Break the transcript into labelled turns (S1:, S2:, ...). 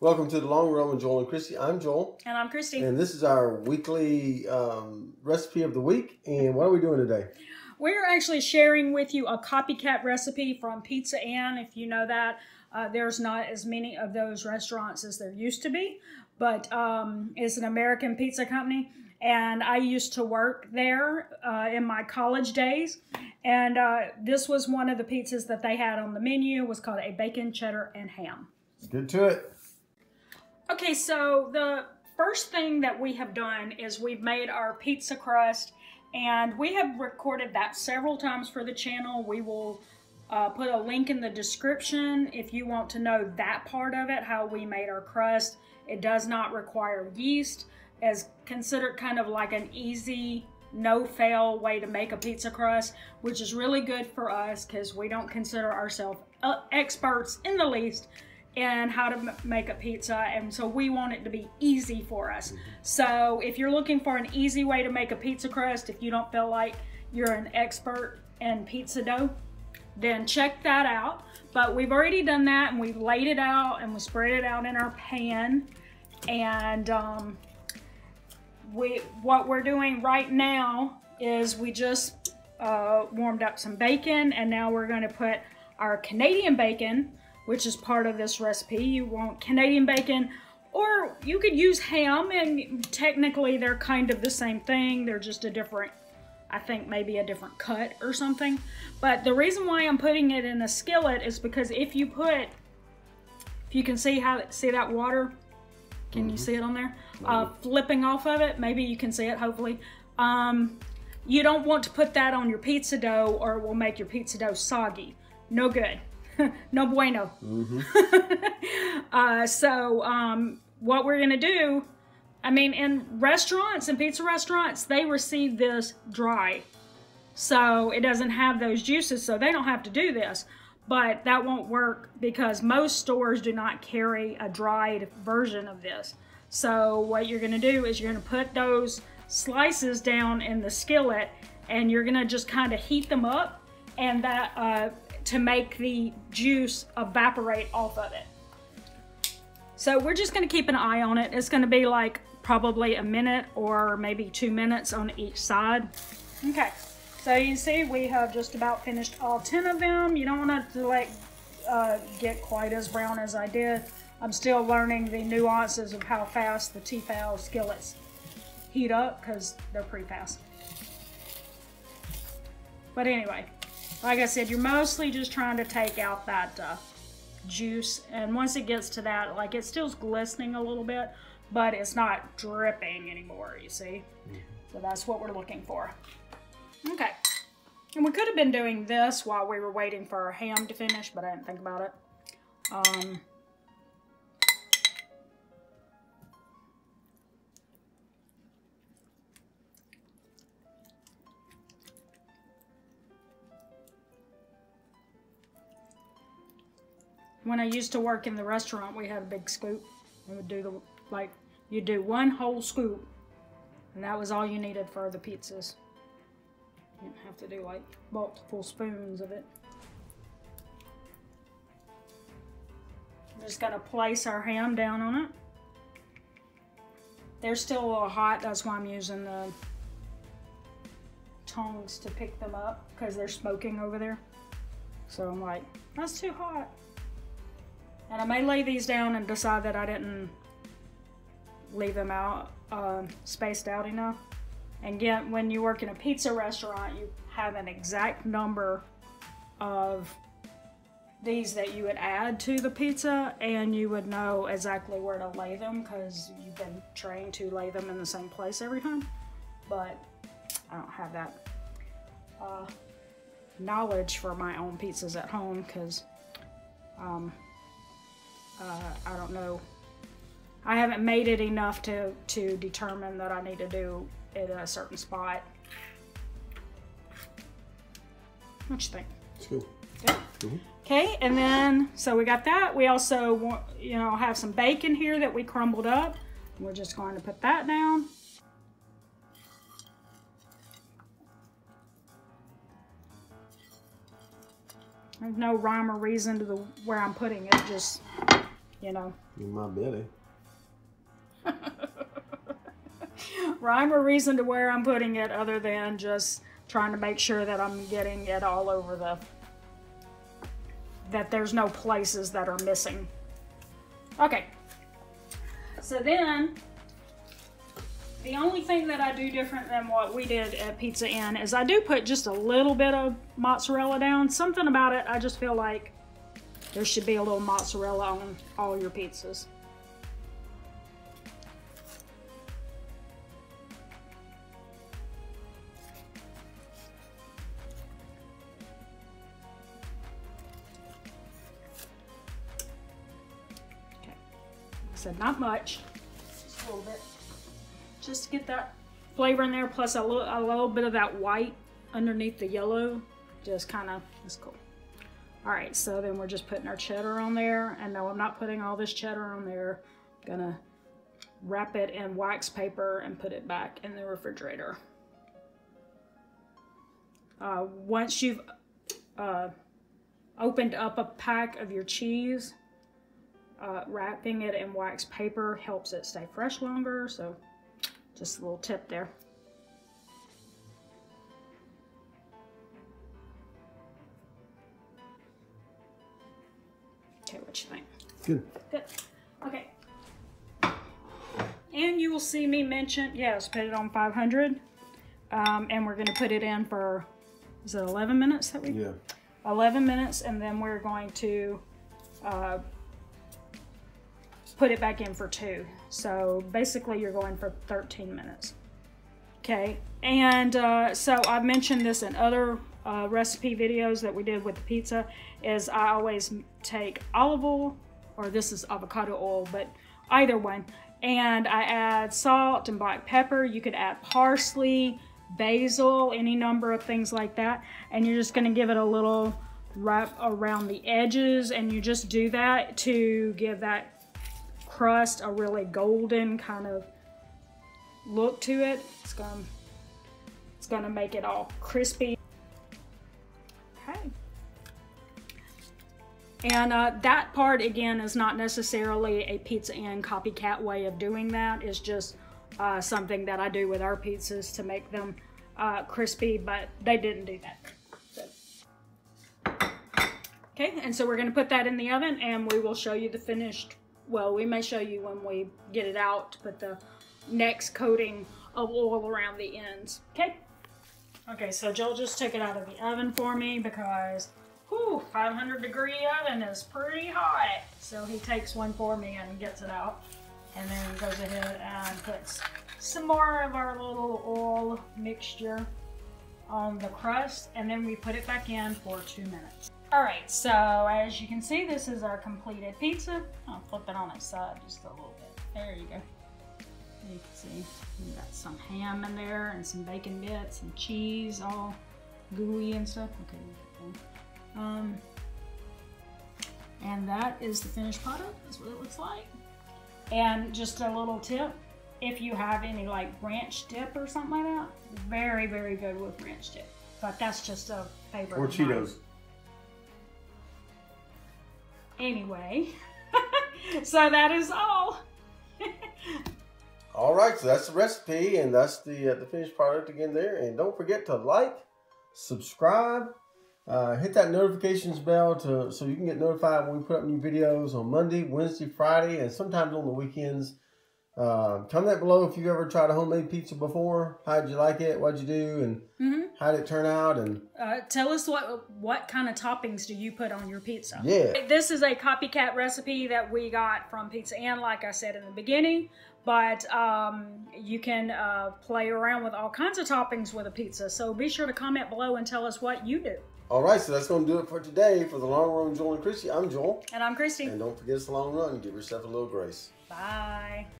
S1: Welcome to the Long Run with Joel and Christy. I'm Joel.
S2: And I'm Christy.
S1: And this is our weekly recipe of the week. And what are we doing today?
S2: We're actually sharing with you a copycat recipe from Pizza Ann. If you know that, there's not as many of those restaurants as there used to be. But it's an American pizza company. And I used to work there in my college days. And this was one of the pizzas that they had on the menu. It was called a bacon, cheddar, and ham.
S1: Let's get to it.
S2: Okay, so the first thing that we have done is we've made our pizza crust, and we have recorded that several times for the channel. We will put a link in the description if you want to know that part of it, how we made our crust. It does not require yeast, as considered kind of like an easy, no-fail way to make a pizza crust, which is really good for us because we don't consider ourselves experts in the least and how to make a pizza, and so we want it to be easy for us. So if you're looking for an easy way to make a pizza crust, if you don't feel like you're an expert in pizza dough, then check that out. But we've already done that, and we've laid it out, and we spread it out in our pan. And what we're doing right now is we just warmed up some bacon, and now we're gonna put our Canadian bacon, which is part of this recipe. You want Canadian bacon, or you could use ham, and technically they're kind of the same thing. They're just a different, I think maybe a different cut or something. But the reason why I'm putting it in a skillet is because if you can see that water, can you see it on there? Flipping off of it, maybe you can see it, hopefully. You don't want to put that on your pizza dough, or it will make your pizza dough soggy. No good. No bueno. What we're gonna do, I mean, in restaurants and pizza restaurants, they receive this dry, so it doesn't have those juices, so they don't have to do this. But that won't work because most stores do not carry a dried version of this. So what you're gonna do is you're gonna put those slices down in the skillet, and you're gonna just kind of heat them up, and that to make the juice evaporate off of it. So we're just gonna keep an eye on it. It's gonna be like probably a minute or maybe 2 minutes on each side. Okay, so you can see we have just about finished all 10 of them. You don't want to like get quite as brown as I did. I'm still learning the nuances of how fast the Tefal skillets heat up because they're pretty fast. But anyway, like I said, you're mostly just trying to take out that juice, and once it gets to that, like, it's still glistening a little bit, but it's not dripping anymore, you see? So that's what we're looking for. Okay, and we could have been doing this while we were waiting for our ham to finish, but I didn't think about it. When I used to work in the restaurant, we had a big scoop. We would do you do one whole scoop, and that was all you needed for the pizzas. You didn't have to do like multiple spoons of it. I'm just gonna place our ham down on it. They're still a little hot, that's why I'm using the tongs to pick them up, because they're smoking over there. So I'm like, that's too hot. And I may lay these down and decide that I didn't leave them out, spaced out enough. And again, when you work in a pizza restaurant, you have an exact number of these that you would add to the pizza, and you would know exactly where to lay them because you've been trained to lay them in the same place every time. But I don't have that knowledge for my own pizzas at home because I don't know. I haven't made it enough to determine that I need to do it at a certain spot. What you think?
S1: It's good.
S2: Good? Okay, and then, so we got that. We also want, have some bacon here that we crumbled up. We're just going to put that down. There's no rhyme or reason to where I'm putting it, just you know.
S1: In my belly.
S2: Rhyme or reason to where I'm putting it other than just trying to make sure that I'm getting it all over that there's no places that are missing. Okay. So then, the only thing that I do different than what we did at Pizza Inn is I do put just a little bit of mozzarella down. Something about it, I just feel like there should be a little mozzarella on all your pizzas. Okay, I said not much, just a little bit. Just to get that flavor in there, plus a little bit of that white underneath the yellow. Just kind of, it's cool. All right, so then we're just putting our cheddar on there. And no, I'm not putting all this cheddar on there. I'm gonna wrap it in wax paper and put it back in the refrigerator. Once you've opened up a pack of your cheese, wrapping it in wax paper helps it stay fresh longer, so just a little tip there. Okay, what you think?
S1: Good.
S2: Good. Okay. And you will see me mention, yes, put it on 500. And we're going to put it in for, is it 11 minutes that we?
S1: Yeah.
S2: 11 minutes, and then we're going to put it back in for 2. So basically you're going for 13 minutes. Okay, and so I've mentioned this in other recipe videos that we did with the pizza, is I always take olive oil, or this is avocado oil, but either one, and I add salt and black pepper. You could add parsley, basil, any number of things like that, and you're just going to give it a little wrap around the edges, and you just do that to give that crust a really golden kind of look to it. It's gonna make it all crispy. Okay. And that part again is not necessarily a Pizza Inn copycat way of doing that. It's just something that I do with our pizzas to make them crispy, but they didn't do that. So. Okay, and so we're gonna put that in the oven, and we will show you the finished. Well, we may show you when we get it out to put the next coating of oil around the ends. Okay. Okay, so Joel just took it out of the oven for me because, whew, 500-degree oven is pretty hot. So he takes one for me and gets it out, and then goes ahead and puts some more of our little oil mixture on the crust, and then we put it back in for 2 minutes. All right, so as you can see, this is our completed pizza. I'll flip it on its side just a little bit. There you go. You can see we got some ham in there and some bacon bits and cheese, all gooey and stuff. Okay. And that is the finished product. That's what it looks like. And just a little tip, if you have any like ranch dip or something like that, very, very good with ranch dip. But that's just a favorite.
S1: Or Cheetos.
S2: Anyway, so that is all.
S1: All right, so that's the recipe, and that's the finished product again there. And don't forget to like, subscribe, hit that notifications bell so you can get notified when we put up new videos on Monday, Wednesday, Friday, and sometimes on the weekends. Comment below if you ever tried a homemade pizza before. How did you like it? What'd you do? And how did it turn out? And
S2: tell us what kind of toppings do you put on your pizza?
S1: Yeah.
S2: This is a copycat recipe that we got from Pizza Inn, like I said in the beginning. But you can play around with all kinds of toppings with a pizza. So be sure to comment below and tell us what you do.
S1: All right, so that's going to do it for today. For the Long Run with Joel and Christy, I'm Joel.
S2: And I'm Christy.
S1: And don't forget it's the long run. Give yourself a little grace.
S2: Bye.